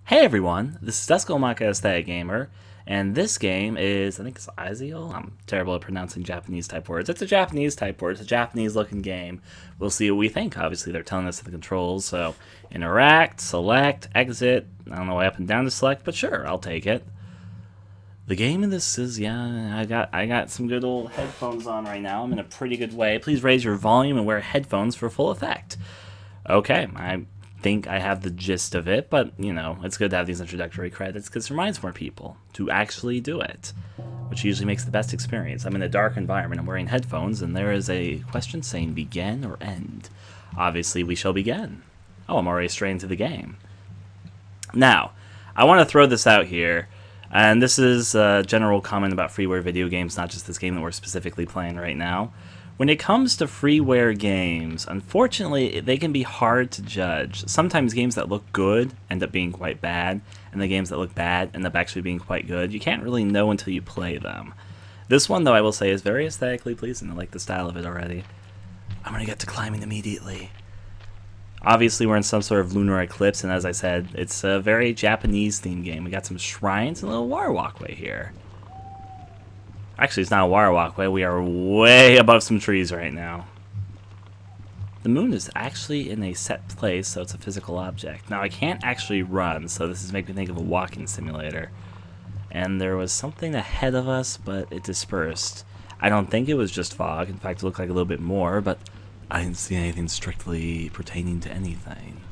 Hey everyone, this is Dusk, AestheticGamer, and this game is, I think it's Eizoku? I'm terrible at pronouncing Japanese type words. It's a Japanese type word, it's a Japanese looking game. We'll see what we think. Obviously they're telling us the controls, so interact, select, exit, I don't know why up and down to select, but sure, I'll take it. The game in this is, yeah, I got some good old headphones on right now. I'm in a pretty good way. Please raise your volume and wear headphones for full effect. Okay, I think I have the gist of it, but, you know, it's good to have these introductory credits because it reminds more people to actually do it, which usually makes the best experience. I'm in a dark environment, I'm wearing headphones, and there is a question saying begin or end. Obviously, we shall begin. Oh, I'm already straight into the game. Now, I want to throw this out here, and this is a general comment about freeware video games, not just this game that we're specifically playing right now. When it comes to freeware games, unfortunately, they can be hard to judge. Sometimes games that look good end up being quite bad, and the games that look bad end up actually being quite good. You can't really know until you play them. This one, though, I will say, is very aesthetically pleasing. I like the style of it already. I'm going to get to climbing immediately. Obviously, we're in some sort of lunar eclipse, and as I said, it's a very Japanese-themed game. We got some shrines and a little water walkway here. Actually, it's not a water walkway. We are way above some trees right now. The moon is actually in a set place, so it's a physical object. Now, I can't actually run, so this is making me think of a walking simulator. And there was something ahead of us, but it dispersed. I don't think it was just fog. In fact, it looked like a little bit more, but I didn't see anything strictly pertaining to anything.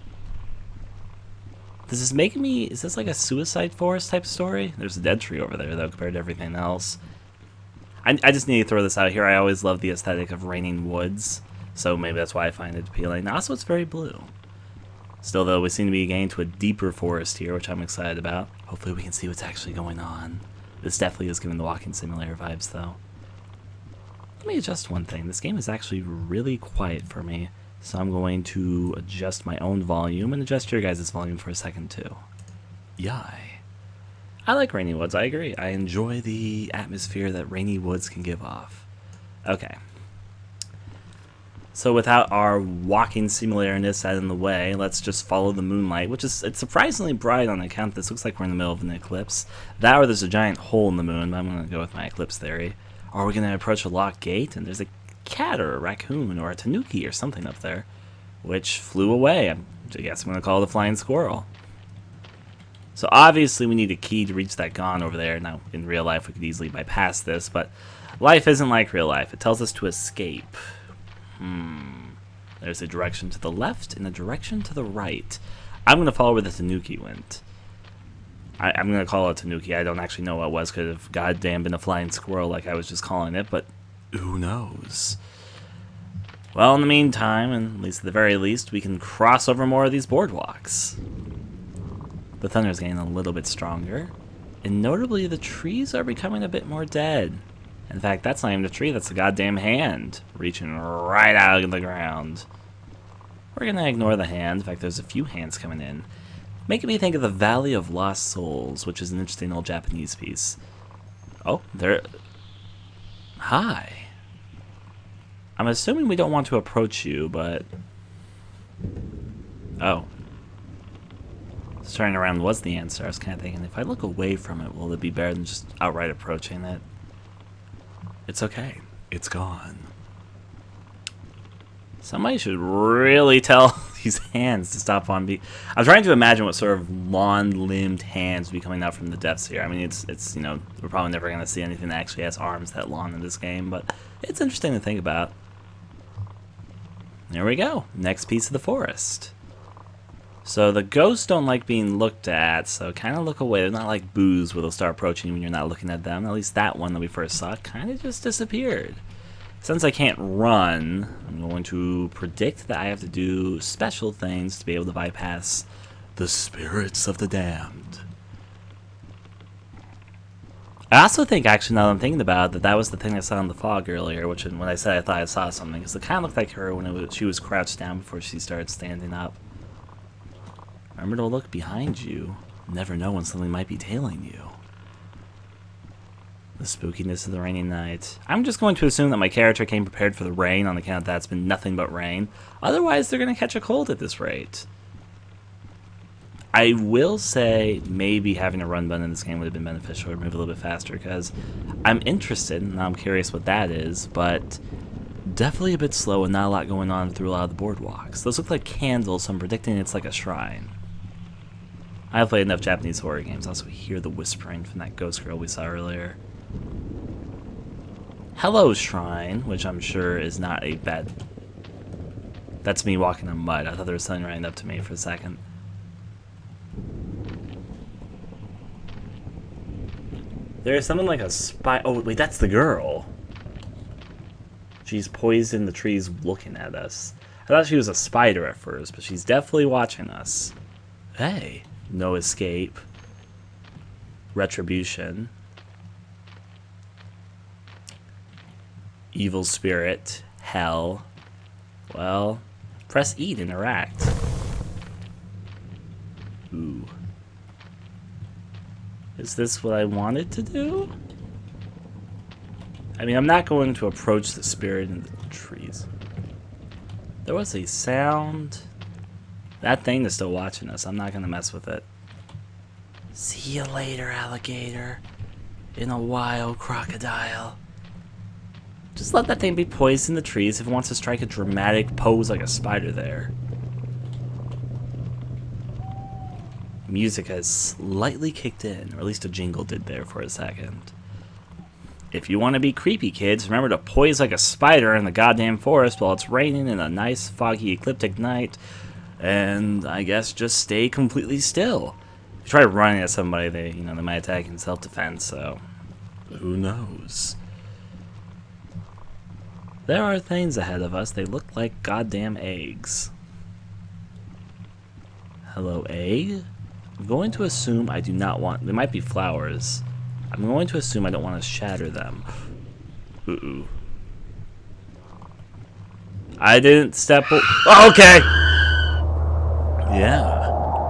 This is making me... Is this like a Suicide Forest type story? There's a dead tree over there, though, compared to everything else. I just need to throw this out here. I always love the aesthetic of raining woods, so maybe that's why I find it appealing. Also, it's very blue. Still, though, we seem to be getting to a deeper forest here, which I'm excited about. Hopefully we can see what's actually going on. This definitely is giving the walking simulator vibes, though. Let me adjust one thing. This game is actually really quiet for me, so I'm going to adjust my own volume and adjust your guys' volume for a second, too. Yai. I like rainy woods, I agree. I enjoy the atmosphere that rainy woods can give off. Okay. So without our walking simulator-ness out in the way, let's just follow the moonlight, which is it's surprisingly bright on account this looks like we're in the middle of an eclipse. That or there's a giant hole in the moon, but I'm going to go with my eclipse theory. Or we're going to approach a locked gate, and there's a cat or a raccoon or a tanuki or something up there, which flew away. I guess I'm going to call it a flying squirrel. So obviously we need a key to reach that gon over there. Now, in real life, we could easily bypass this, but life isn't like real life. It tells us to escape. There's a direction to the left and a direction to the right. I'm going to follow where the tanuki went. I'm going to call it tanuki. I don't actually know what it was. Could have goddamn been a flying squirrel like I was just calling it, but who knows? Well, in the meantime, and at least at the very least, we can cross over more of these boardwalks. The thunder's getting a little bit stronger, and notably the trees are becoming a bit more dead. In fact, that's not even a tree, that's a goddamn hand reaching right out of the ground. We're gonna ignore the hand. In fact, there's a few hands coming in, making me think of the Valley of Lost Souls, which is an interesting old Japanese piece. Oh, there... Hi. I'm assuming we don't want to approach you, but... Oh. Turning around was the answer. I was kind of thinking, if I look away from it, will it be better than just outright approaching it? It's okay. It's gone. Somebody should really tell these hands to stop on me. I'm trying to imagine what sort of long-limbed hands would be coming out from the depths here. I mean, it's you know, we're probably never going to see anything that actually has arms that long in this game, but it's interesting to think about. There we go. Next piece of the forest. So the ghosts don't like being looked at, so kind of look away. They're not like boos where they'll start approaching you when you're not looking at them. At least that one that we first saw kind of just disappeared. Since I can't run, I'm going to predict that I have to do special things to be able to bypass the spirits of the damned. I also think, actually, now that I'm thinking about it, that was the thing I saw in the fog earlier, which when I said I thought I saw something, because it kind of looked like her when she was crouched down before she started standing up. Remember to look behind you. Never know when something might be tailing you. The spookiness of the rainy night. I'm just going to assume that my character came prepared for the rain on account that it's been nothing but rain. Otherwise, they're going to catch a cold at this rate. I will say maybe having a run button in this game would have been beneficial, or move a little bit faster, because I'm interested, and I'm curious what that is, but definitely a bit slow and not a lot going on through a lot of the boardwalks. Those look like candles, so I'm predicting it's like a shrine. I've played enough Japanese horror games. I also hear the whispering from that ghost girl we saw earlier. Hello, shrine, which I'm sure is not a bad... That's me walking on mud. I thought there was something right up to me for a second. There's something like a spy... Oh, wait, that's the girl. She's poised in the trees looking at us. I thought she was a spider at first, but she's definitely watching us. Hey, no escape. Retribution. Evil spirit. Hell. Well, press E to interact. Ooh. Is this what I wanted to do? I mean, I'm not going to approach the spirit in the trees. There was a sound. That thing is still watching us. I'm not going to mess with it. See you later, alligator. In a wild crocodile. Just let that thing be poised in the trees if it wants to strike a dramatic pose like a spider there. Music has slightly kicked in, or at least a jingle did there for a second. If you want to be creepy, kids, remember to poise like a spider in the goddamn forest while it's raining in a nice, foggy, ecliptic night. And I guess just stay completely still. If you try running at somebody, they might attack in self-defense, so who knows? There are things ahead of us. They look like goddamn eggs. Hello, egg? I'm going to assume I do not want... They might be flowers. I'm going to assume I don't want to shatter them. Ooh. I didn't step... Oh, okay! Yeah.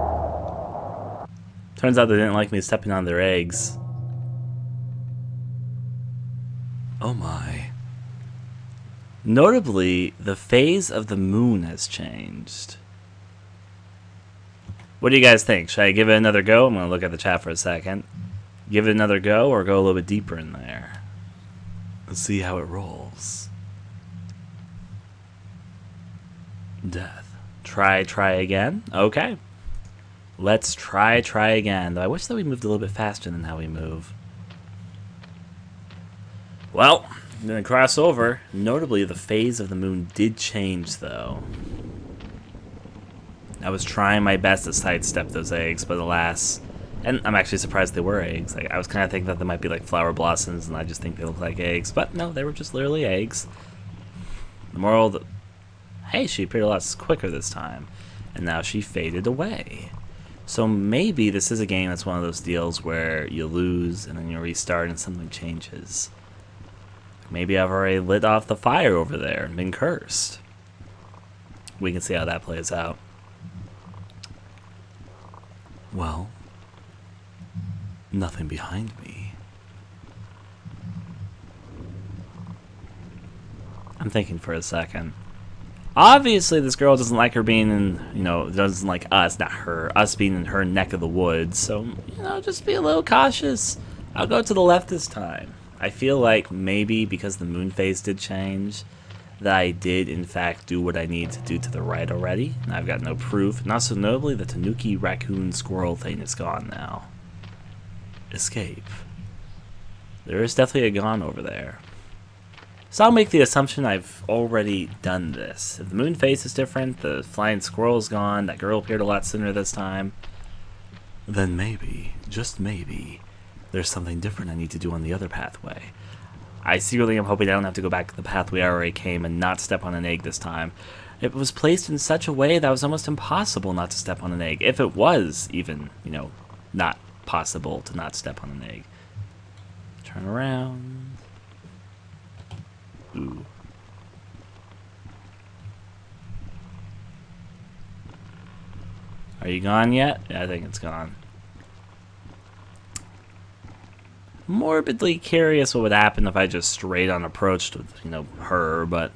Turns out they didn't like me stepping on their eggs. Oh my. Notably, the phase of the moon has changed. What do you guys think? Should I give it another go? I'm going to look at the chat for a second. Give it another go or go a little bit deeper in there? Let's see how it rolls. Death. Try again? Okay. Let's try again. Though I wish that we moved a little bit faster than how we move. Well, I'm going to cross over. Notably, the phase of the moon did change, though. I was trying my best to sidestep those eggs, but alas... And I'm actually surprised they were eggs. Like, I was kind of thinking that they might be like flower blossoms, and I just think they look like eggs. But no, they were just literally eggs. The moral... Hey, she appeared a lot quicker this time. And now she faded away. So maybe this is a game that's one of those deals where you lose, and then you restart, and something changes. Maybe I've already lit off the fire over there and been cursed. We can see how that plays out. Well, nothing behind me. I'm thinking for a second. Obviously, this girl doesn't like her being in, doesn't like us, not her, us being in her neck of the woods. So, just be a little cautious. I'll go to the left this time. I feel like maybe because the moon phase did change, that I did in fact do what I need to do to the right already. And I've got no proof. Not so notably, the tanuki raccoon squirrel thing is gone now. Escape. There is definitely a gone over there. So I'll make the assumption I've already done this. If the moon phase is different, the flying squirrel's gone, that girl appeared a lot sooner this time, then maybe, just maybe, there's something different I need to do on the other pathway. I secretly am hoping I don't have to go back to the pathway I already came and not step on an egg this time. It was placed in such a way that it was almost impossible not to step on an egg. If it was even, not possible to not step on an egg. Turn around. Ooh. Are you gone yet? Yeah, I think it's gone. Morbidly curious what would happen if I just straight on approached with, her, but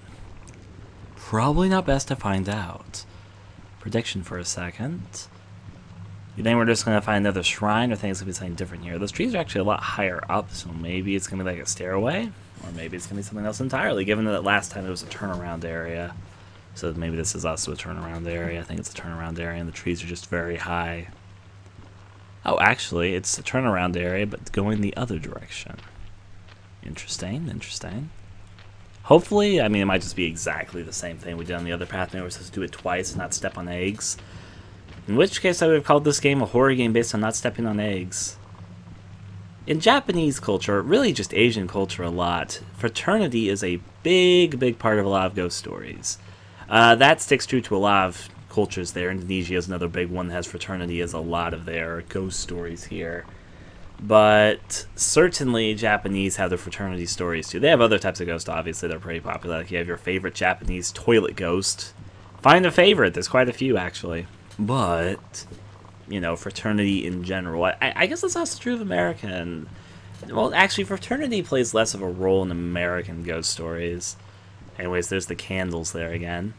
probably not best to find out. Prediction for a second. You think we're just going to find another shrine, or think it's going to be something different here? Those trees are actually a lot higher up, so maybe it's going to be like a stairway, or maybe it's going to be something else entirely, given that last time it was a turnaround area. So maybe this is also a turnaround area. I think it's a turnaround area, and the trees are just very high. Oh, actually, it's a turnaround area, but going the other direction. Interesting, interesting. Hopefully, I mean, it might just be exactly the same thing we did on the other path. Maybe we're supposed to do it twice and not step on eggs. In which case, I would have called this game a horror game based on not stepping on eggs. In Japanese culture, really just Asian culture a lot, fraternity is a big, big part of a lot of ghost stories. That sticks true to a lot of cultures there. Indonesia is another big one that has fraternity as a lot of their ghost stories here. But certainly Japanese have their fraternity stories too. They have other types of ghosts, obviously, they're pretty popular. Like you have your favorite Japanese toilet ghost. Find a favorite, there's quite a few actually. But, you know, fraternity in general. I guess that's also true of American. Well, actually, fraternity plays less of a role in American ghost stories. Anyways, there's the candles there again.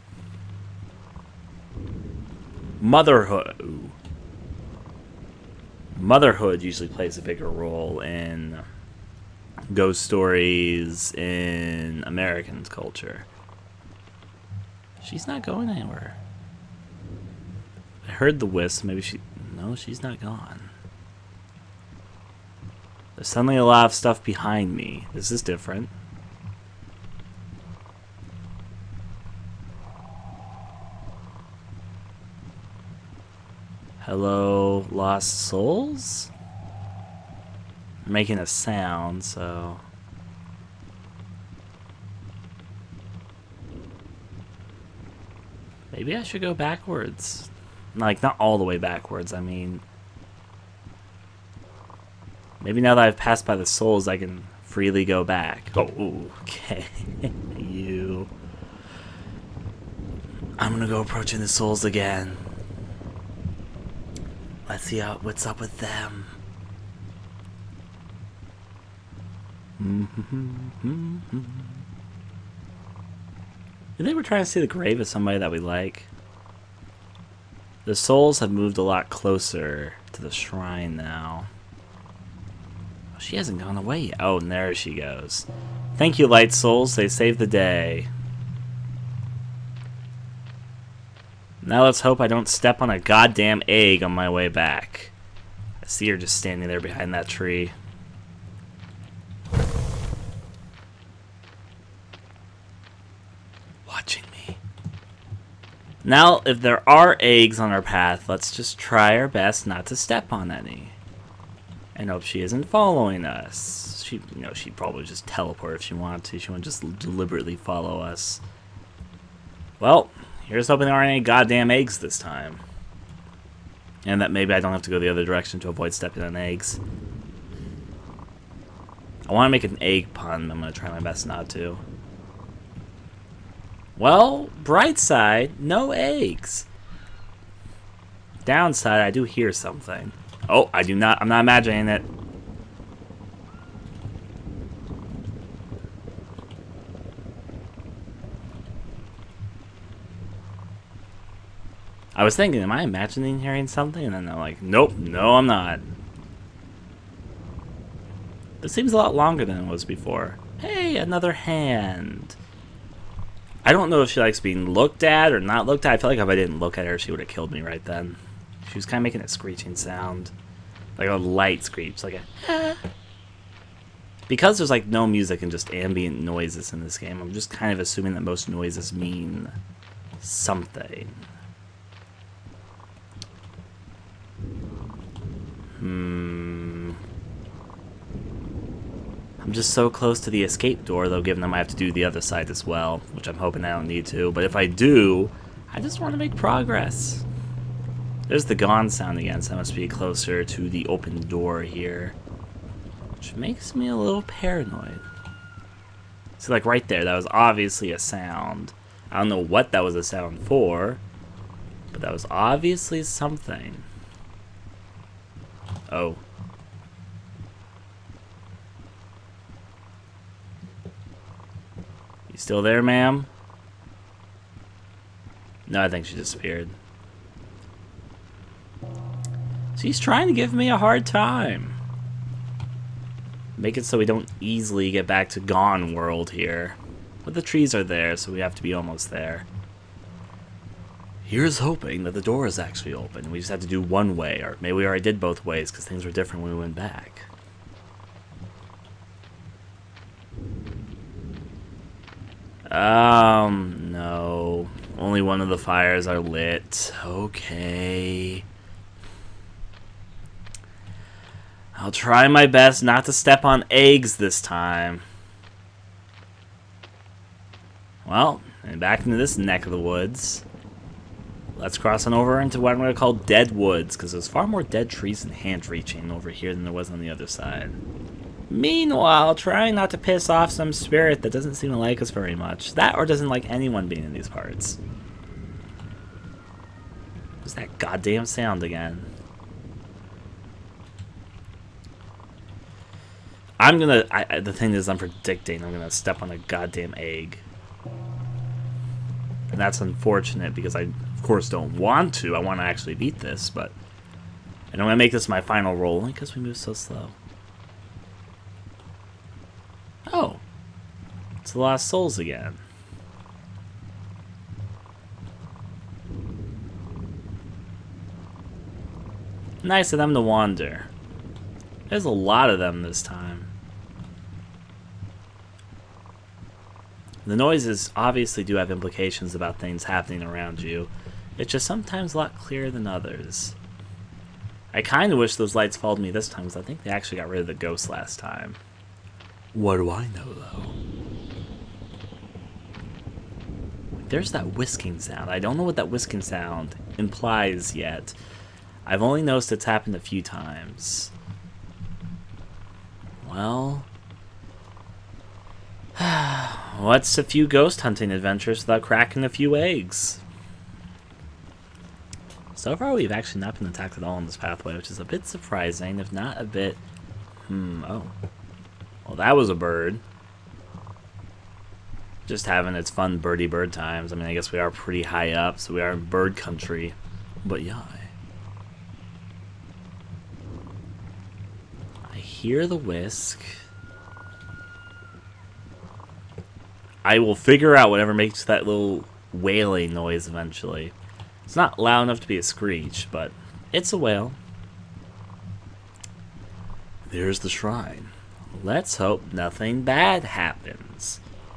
Motherhood. Ooh. Motherhood usually plays a bigger role in ghost stories in American culture. She's not going anywhere. I heard the wisp. Maybe she... No, she's not gone. There's suddenly a lot of stuff behind me. This is different. Hello, lost souls? I'm making a sound, so... Maybe I should go backwards. Like, not all the way backwards, I mean... Maybe now that I've passed by the souls, I can freely go back. Oh, okay. You... I'm gonna go approaching the souls again. Let's see what's up with them. You think we're trying to see the grave of somebody that we like? The souls have moved a lot closer to the shrine now. Oh, she hasn't gone away yet. Oh, and there she goes. Thank you, light souls. They saved the day. Now let's hope I don't step on a goddamn egg on my way back. I see her just standing there behind that tree. Watching me. Now, if there are eggs on our path, let's just try our best not to step on any. And hope she isn't following us. She, you know, she'd probably just teleport if she wanted to. She wouldn't just deliberately follow us. Well... Here's hoping there aren't any goddamn eggs this time. And that maybe I don't have to go the other direction to avoid stepping on eggs. I want to make an egg pun, but I'm going to try my best not to. Well, bright side, no eggs. Downside, I do hear something. Oh, I do not, I'm not imagining it. I was thinking, am I imagining hearing something? And then I'm like, nope, no I'm not. This seems a lot longer than it was before. Hey, another hand. I don't know if she likes being looked at or not looked at. I feel like if I didn't look at her, she would have killed me right then. She was kind of making a screeching sound. Like a light screech, like a... Ah. Because there's like no music and just ambient noises in this game, I'm just kind of assuming that most noises mean something. I'm just so close to the escape door, though, given that I have to do the other side as well, which I'm hoping I don't need to. But if I do, I just want to make progress. There's the gone sound again, so I must be closer to the open door here, which makes me a little paranoid. See, like right there, that was obviously a sound. I don't know what that was a sound for, but that was obviously something. Oh. You still there, ma'am? No, I think she disappeared. She's trying to give me a hard time. Make it so we don't easily get back to Gone World here. But the trees are there, so we have to be almost there. Here's hoping that the door is actually open. We just have to do one way, or maybe we already did both ways because things were different when we went back. No. Only one of the fires are lit. Okay. I'll try my best not to step on eggs this time. Well, and back into this neck of the woods. Let's cross on over into what I'm going to call dead woods, because there's far more dead trees and hand-reaching over here than there was on the other side. Meanwhile, trying not to piss off some spirit that doesn't seem to like us very much. That or doesn't like anyone being in these parts. What's that goddamn sound again? I'm gonna... the thing is, I'm predicting I'm gonna step on a goddamn egg. And that's unfortunate because I, of course, don't want to. I want to actually beat this, but... And I'm gonna make this my final roll only because we move so slow. Oh. It's the Lost Souls again. Nice of them to wander. There's a lot of them this time. The noises obviously do have implications about things happening around you. It's just sometimes a lot clearer than others. I kind of wish those lights followed me this time, because I think they actually got rid of the ghost last time. What do I know, though? There's that whisking sound. I don't know what that whisking sound implies yet. I've only noticed it's happened a few times. Well... what's a few ghost hunting adventures without cracking a few eggs? So far, we've actually not been attacked at all on this pathway, which is a bit surprising, if not a bit... oh. Well, that was a bird. Just having its fun birdie bird times. I mean, I guess we are pretty high up, so we are in bird country. But yeah. I hear the whisk. I will figure out whatever makes that little wailing noise eventually. It's not loud enough to be a screech, but it's a wail. There's the shrine. Let's hope nothing bad happens.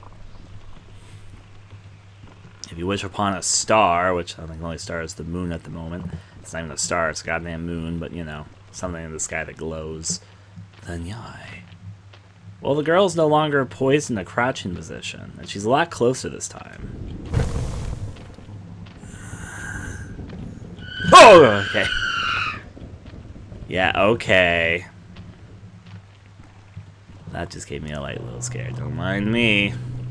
If you wish upon a star, which I think the only star is the moon at the moment. It's not even a star, it's a goddamn moon, but you know, something in the sky that glows. Then yai. Well, the girl's no longer poised in a crouching position, and she's a lot closer this time. Oh, okay. Yeah, okay. That just gave me a light little scare. Don't mind me.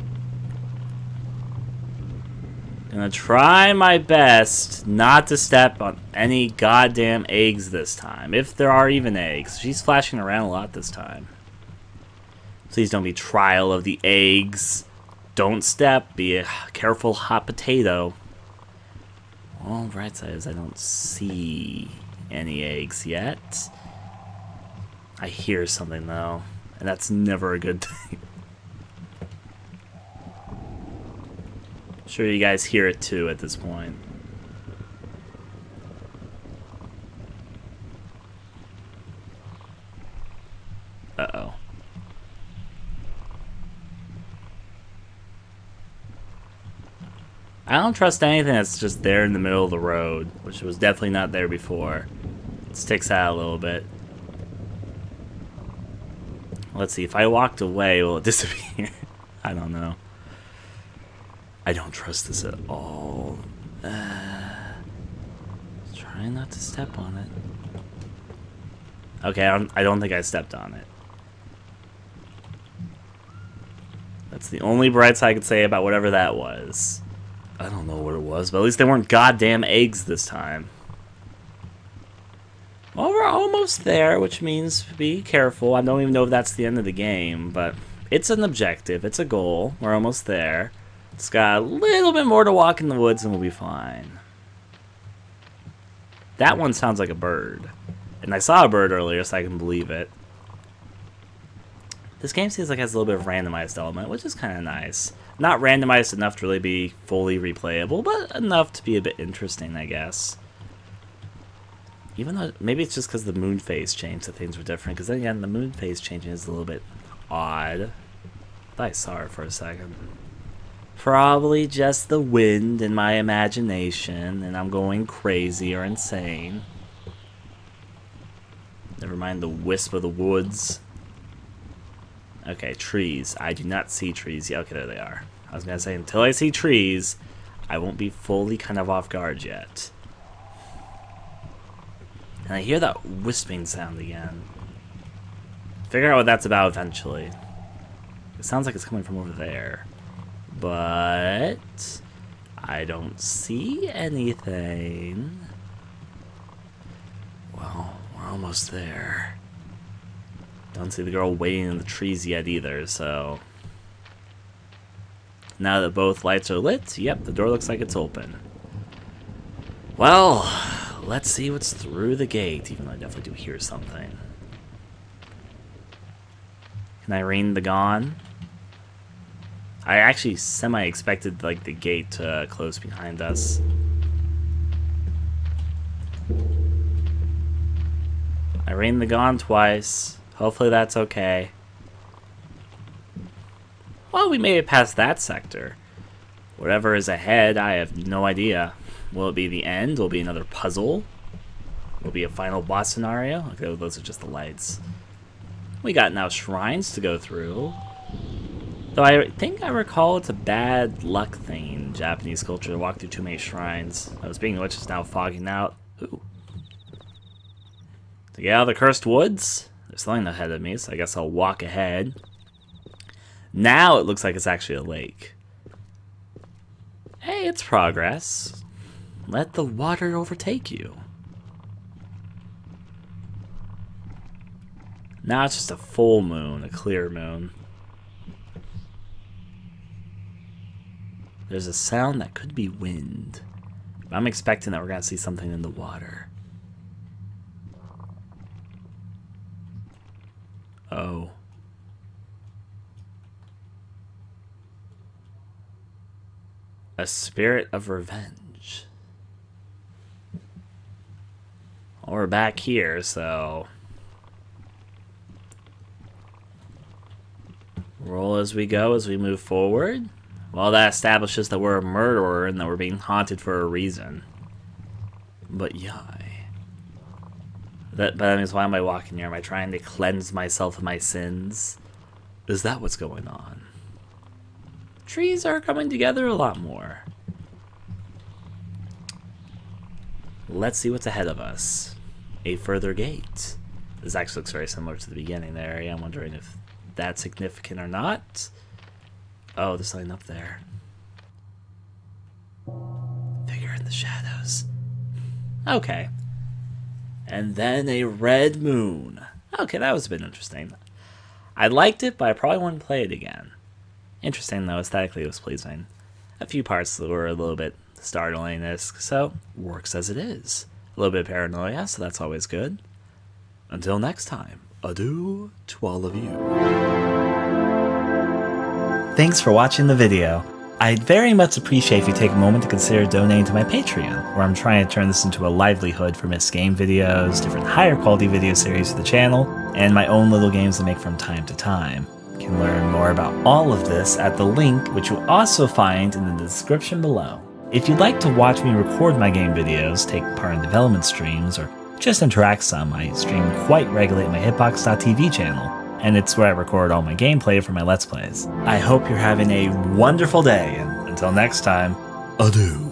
Gonna try my best not to step on any goddamn eggs this time. If there are even eggs. She's flashing around a lot this time. Please don't be trial of the eggs. Don't step. Be a careful hot potato. Well, right side is I don't see any eggs yet. I hear something though. And that's never a good thing. I'm sure you guys hear it too at this point. Uh-oh. I don't trust anything that's just there in the middle of the road, which was definitely not there before. It sticks out a little bit. Let's see, if I walked away, will it disappear? I don't know. I don't trust this at all. Try not to step on it. Okay, I don't think I stepped on it. That's the only bright side I could say about whatever that was. I don't know what it was, but at least they weren't goddamn eggs this time. Well, we're almost there, which means be careful. I don't even know if that's the end of the game, but it's an objective. It's a goal. We're almost there. It's got a little bit more to walk in the woods and we'll be fine. That one sounds like a bird. And I saw a bird earlier, so I can believe it. This game seems like it has a little bit of randomized element, which is kind of nice. Not randomized enough to really be fully replayable, but enough to be a bit interesting, I guess. Even though, maybe it's just because the moon phase changed that things were different, because then again, the moon phase changing is a little bit odd. I thought I saw it for a second. Probably just the wind in my imagination, and I'm going crazy or insane. Never mind the wisp of the woods. Okay, trees. I do not see trees yet. Okay, there they are. I was going to say, until I see trees, I won't be fully kind of off guard yet. And I hear that wisping sound again. Figure out what that's about eventually. It sounds like it's coming from over there. But I don't see anything. Well, we're almost there. Don't see the girl waiting in the trees yet either, so... Now that both lights are lit, yep, the door looks like it's open. Well, let's see what's through the gate, even though I definitely do hear something. Can I ring the gong? I actually semi-expected like the gate to close behind us. I rang the gong twice. Hopefully that's okay. Well, we made it past that sector. Whatever is ahead, I have no idea. Will it be the end? Will it be another puzzle? Will it be a final boss scenario? Okay, those are just the lights. We got now shrines to go through. Though I think I recall it's a bad luck thing in Japanese culture to walk through too many shrines. Speaking of which, it's now fogging out. Ooh. To get out of the cursed woods? There's something ahead of me, so I guess I'll walk ahead. Now it looks like it's actually a lake. Hey, it's progress. Let the water overtake you. Now it's just a full moon, a clear moon. There's a sound that could be wind. I'm expecting that we're going to see something in the water. Oh. A spirit of revenge. Well, we're back here, so... Roll as we go, as we move forward. Well, that establishes that we're a murderer and that we're being haunted for a reason. But yai. But that means, why am I walking here? Am I trying to cleanse myself of my sins? Is that what's going on? Trees are coming together a lot more. Let's see what's ahead of us. A further gate. This actually looks very similar to the beginning there. I'm wondering if that's significant or not. Oh, there's something up there. Figure in the shadows. Okay. And then a red moon. Okay, that was a bit interesting. I liked it, but I probably wouldn't play it again. Interesting though, aesthetically it was pleasing. A few parts that were a little bit startling-esque, so works as it is. A little bit of paranoia, so that's always good. Until next time, adieu to all of you. Thanks for watching the video. I'd very much appreciate if you take a moment to consider donating to my Patreon, where I'm trying to turn this into a livelihood for missed game videos, different higher quality video series for the channel, and my own little games to make from time to time. You can learn more about all of this at the link, which you'll also find in the description below. If you'd like to watch me record my game videos, take part in development streams, or just interact some, I stream quite regularly at my Hitbox.tv channel, and it's where I record all my gameplay for my Let's Plays. I hope you're having a wonderful day, and until next time, adieu.